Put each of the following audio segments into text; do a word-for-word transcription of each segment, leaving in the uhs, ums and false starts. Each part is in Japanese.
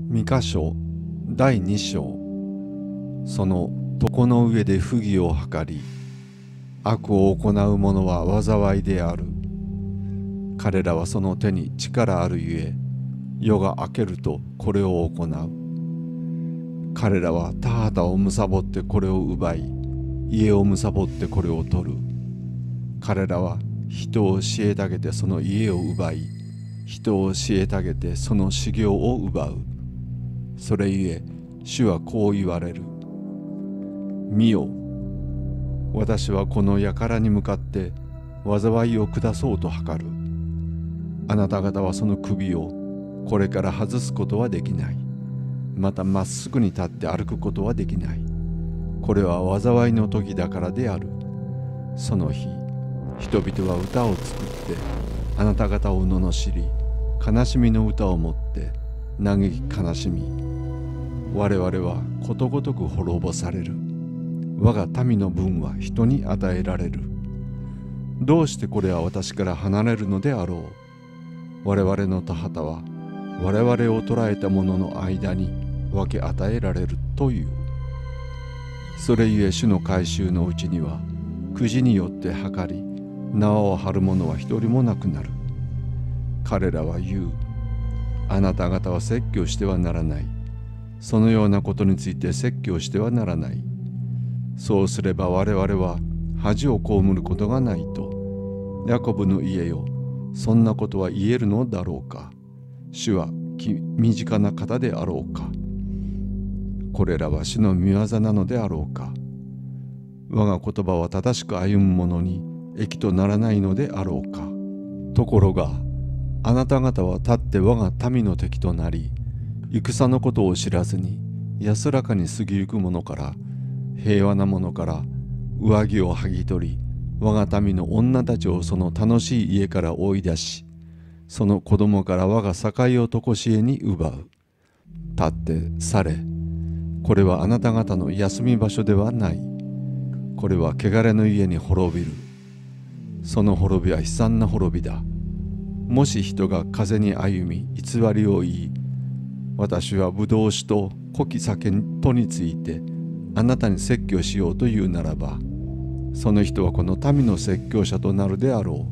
ミカ書だいに章。その床の上で不義を図り、悪を行う者は災いである。彼らはその手に力あるゆえ、夜が明けるとこれを行う。彼らは田畑を貪ってこれを奪い、家を貪ってこれを取る。彼らは人を虐げてその家を奪い、人を虐げてその修行を奪う。それゆえ主はこう言われる。見よ、私はこの輩に向かって災いを下そうと図る。あなた方はその首をこれから外すことはできない。またまっすぐに立って歩くことはできない。これは災いの時だからである。その日、人々は歌を作ってあなた方を罵り、悲しみの歌をもって嘆き悲しみ、我々はことごとく滅ぼされる。我が民の分は人に与えられる。どうしてこれは私から離れるのであろう。我々の田畑は我々を捕らえた者の間に分け与えられるという。それゆえ主の改宗のうちにはくじによって測り、縄を張る者は一人もなくなる。彼らは言う。あなた方は説教してはならない。そのようなことについて説教してはならない。そうすれば我々は恥を被ることがないと。ヤコブの家よ、そんなことは言えるのだろうか。主は身近な方であろうか。これらは主の御業なのであろうか。我が言葉は正しく歩む者に益とならないのであろうか。ところがあなた方は立って我が民の敵となり、戦のことを知らずに安らかに過ぎゆく者から、平和な者から上着を剥ぎ取り、我が民の女たちをその楽しい家から追い出し、その子供から我が境を常しえに奪う。立って去れ。これはあなた方の休み場所ではない。これは汚れの家に滅びる。その滅びは悲惨な滅びだ。もし人が風に歩み偽りを言い、私はブドウ酒と濃き酒とについてあなたに説教しようというならば、その人はこの民の説教者となるであろ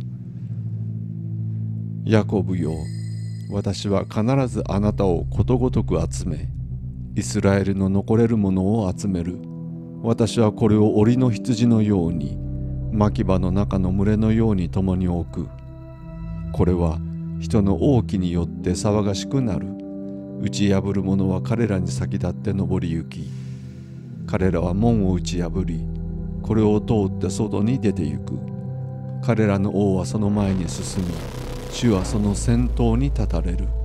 う。ヤコブよ、私は必ずあなたをことごとく集め、イスラエルの残れるものを集める。私はこれを檻の羊のように、牧場の中の群れのように共に置く。これは人の王旗によって騒がしくなる。打ち破る者は彼らに先立って登り行き、彼らは門を打ち破り、これを通って外に出て行く。彼らの王はその前に進み、主はその先頭に立たれる。